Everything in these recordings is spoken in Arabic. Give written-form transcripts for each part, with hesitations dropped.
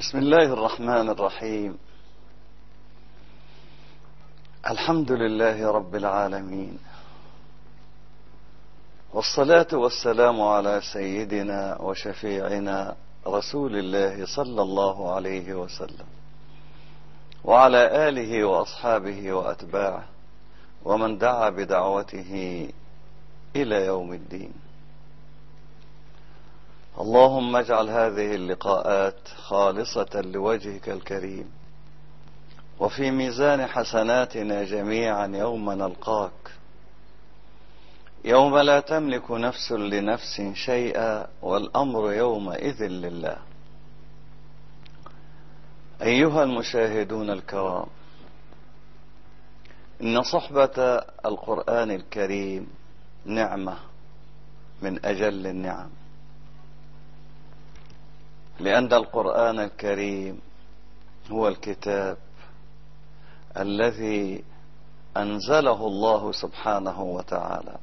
بسم الله الرحمن الرحيم. الحمد لله رب العالمين، والصلاة والسلام على سيدنا وشفيعنا رسول الله صلى الله عليه وسلم، وعلى آله وأصحابه وأتباعه ومن دعا بدعوته إلى يوم الدين. اللهم اجعل هذه اللقاءات خالصة لوجهك الكريم، وفي ميزان حسناتنا جميعا يوم نلقاك، يوم لا تملك نفس لنفس شيئا والأمر يومئذ لله. أيها المشاهدون الكرام، إن صحبة القرآن الكريم نعمة من أجل النعم، لأن القرآن الكريم هو الكتاب الذي أنزله الله سبحانه وتعالى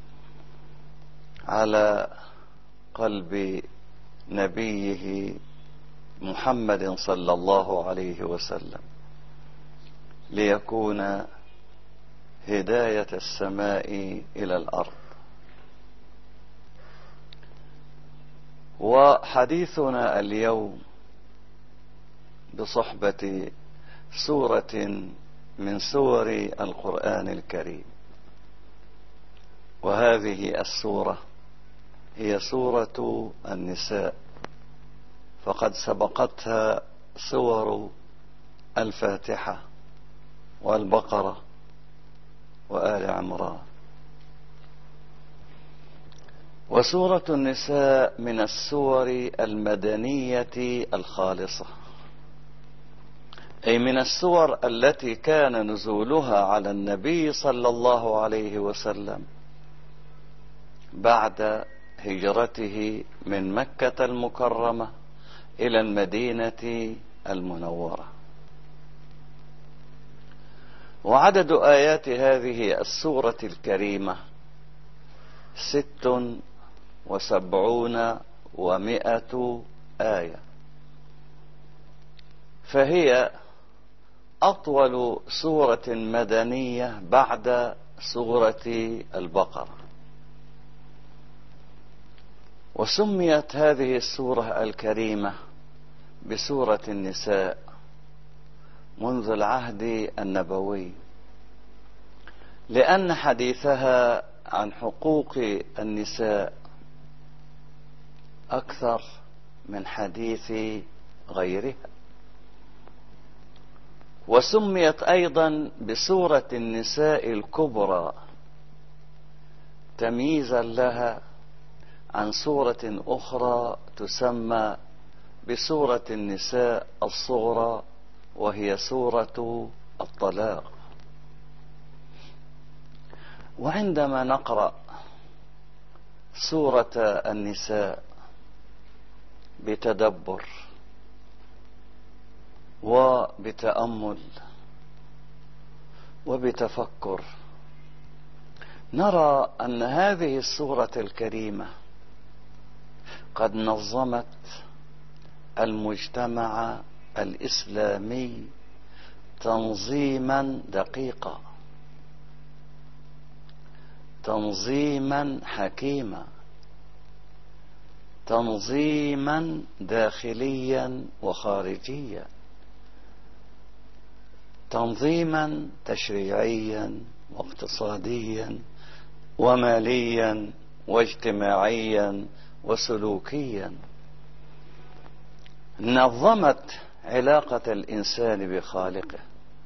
على قلب نبيه محمد صلى الله عليه وسلم، ليكون هداية السماء إلى الأرض. وحديثنا اليوم بصحبة سورة من سور القرآن الكريم، وهذه السورة هي سورة النساء، فقد سبقتها سور الفاتحة والبقرة وآل عمران. وسورة النساء من السور المدنية الخالصة، أي من السور التي كان نزولها على النبي صلى الله عليه وسلم بعد هجرته من مكة المكرمة إلى المدينة المنورة. وعدد آيات هذه السورة الكريمة 76 و100 آية، فهي أطول سورة مدنية بعد سورة البقرة. وسميت هذه السورة الكريمة بسورة النساء منذ العهد النبوي، لأن حديثها عن حقوق النساء أكثر من حديث غيرها. وسميت أيضا بسورة النساء الكبرى تمييزا لها عن سورة أخرى تسمى بسورة النساء الصغرى، وهي سورة الطلاق. وعندما نقرأ سورة النساء بتدبر وبتأمل وبتفكر، نرى أن هذه السورة الكريمة قد نظمت المجتمع الإسلامي تنظيما دقيقا، تنظيما حكيما، تنظيما داخليا وخارجيا، تنظيما تشريعيا واقتصاديا وماليا واجتماعيا وسلوكيا. نظمت علاقة الإنسان بخالقه،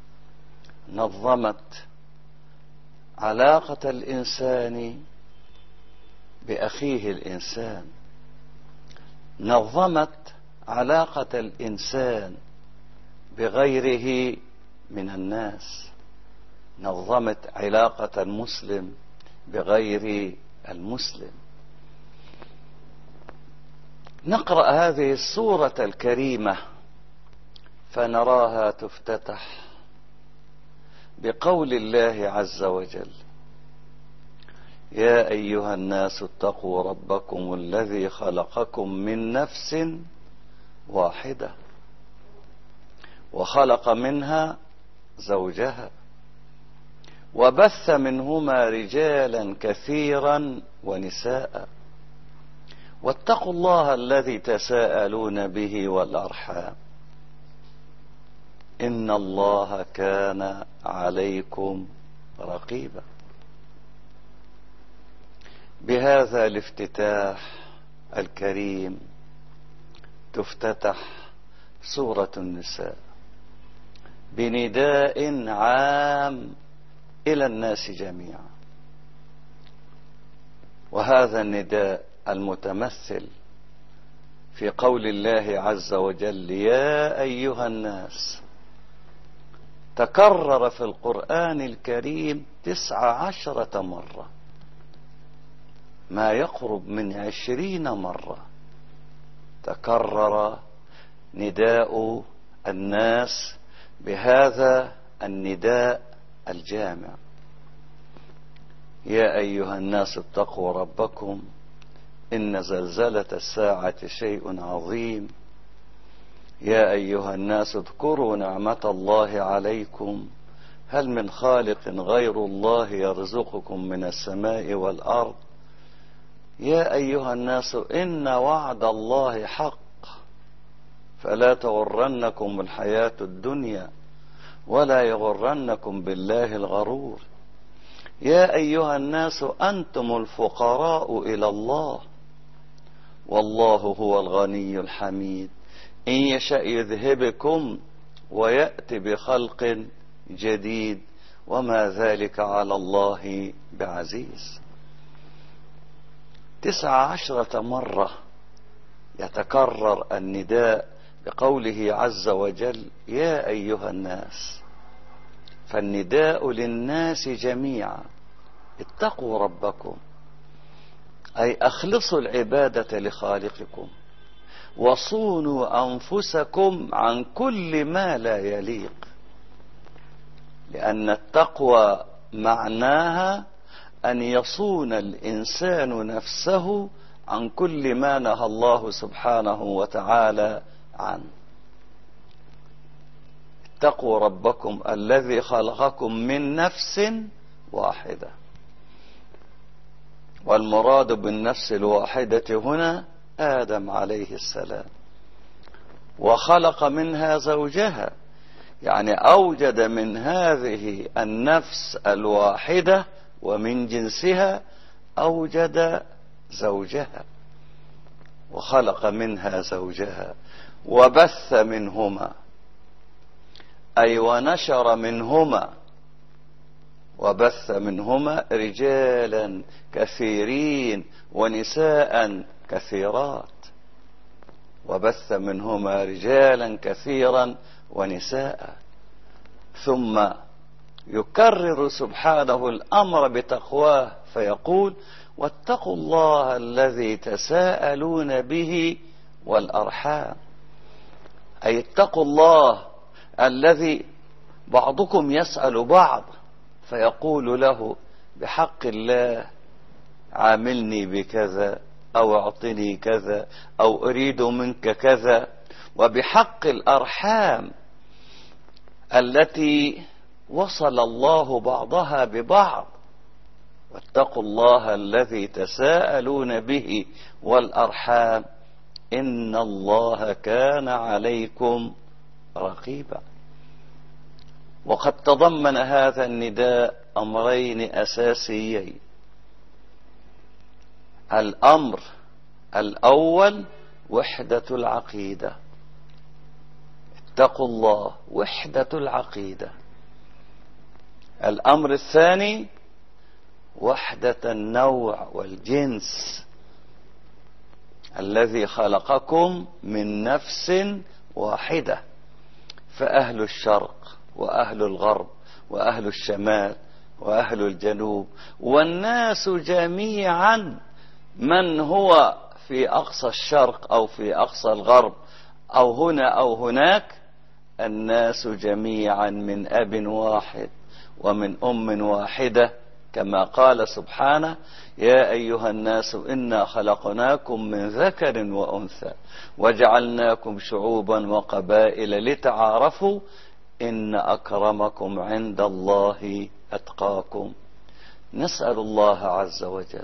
نظمت علاقة الإنسان بأخيه الإنسان، نظمت علاقة الإنسان بغيره من الناس، نظمت علاقة المسلم بغير المسلم. نقرأ هذه السورة الكريمة فنراها تفتتح بقول الله عز وجل: يا أيها الناس اتقوا ربكم الذي خلقكم من نفس واحدة وخلق منها زوجها وبث منهما رجالا كثيرا ونساء واتقوا الله الذي تساءلون به والأرحام إن الله كان عليكم رقيبا. بهذا الافتتاح الكريم تفتتح سورة النساء بنداء عام إلى الناس جميعا، وهذا النداء المتمثل في قول الله عز وجل يا أيها الناس تكرر في القرآن الكريم 19 مرة، ما يقرب من 20 مرة تكرر نداء الناس بهذا النداء الجامع. يا أيها الناس اتقوا ربكم إن زلزلة الساعة شيء عظيم. يا أيها الناس اذكروا نعمة الله عليكم هل من خالق غير الله يرزقكم من السماء والأرض. يا أيها الناس إن وعد الله حق فلا تغرنكم الحياة الدنيا ولا يغرنكم بالله الغرور. يا أيها الناس أنتم الفقراء إلى الله والله هو الغني الحميد إن يشأ يذهبكم ويأتي بخلق جديد وما ذلك على الله بعزيز. 19 مرة يتكرر النداء بقوله عز وجل يا أيها الناس، فالنداء للناس جميعا اتقوا ربكم أي أخلصوا العبادة لخالقكم وصونوا أنفسكم عن كل ما لا يليق، لأن التقوى معناها أن يصون الإنسان نفسه عن كل ما نهى الله سبحانه وتعالى عنه. اتقوا ربكم الذي خلقكم من نفس واحدة، والمراد بالنفس الواحدة هنا آدم عليه السلام، وخلق منها زوجها، يعني أوجد من هذه النفس الواحدة ومن جنسها أوجد زوجها، وخلق منها زوجها وبث منهما أي ونشر منهما، وبث منهما رجالا كثيرين ونساء كثيرات، وبث منهما رجالا كثيرا ونساء. ثم يكرر سبحانه الأمر بتقواه فيقول واتقوا الله الذي تساءلون به والأرحام، أي اتقوا الله الذي بعضكم يسأل بعض فيقول له بحق الله عاملني بكذا أو اعطني كذا أو أريد منك كذا، وبحق الأرحام التي وصل الله بعضها ببعض. واتقوا الله الذي تساءلون به والأرحام إن الله كان عليكم رقيبا. وقد تضمن هذا النداء أمرين أساسيين. الأمر الأول وحدة العقيدة، اتقوا الله وحدة العقيدة. الأمر الثاني وحدة النوع والجنس، الذي خلقكم من نفس واحدة، فأهل الشرق وأهل الغرب وأهل الشمال وأهل الجنوب والناس جميعا، من هو في أقصى الشرق أو في أقصى الغرب أو هنا أو هناك، الناس جميعا من أب واحد ومن أم واحدة كما قال سبحانه: يا أيها الناس إنا خلقناكم من ذكر وأنثى وجعلناكم شعوبا وقبائل لتعارفوا إن أكرمكم عند الله أتقاكم. نسأل الله عز وجل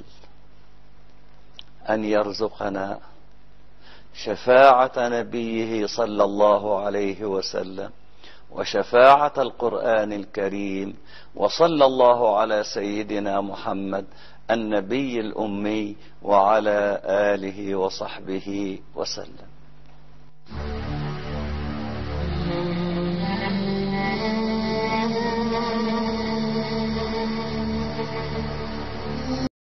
أن يرزقنا شفاعة نبيه صلى الله عليه وسلم وشفاعة القرآن الكريم، وصلى الله على سيدنا محمد النبي الأمي وعلى آله وصحبه وسلم.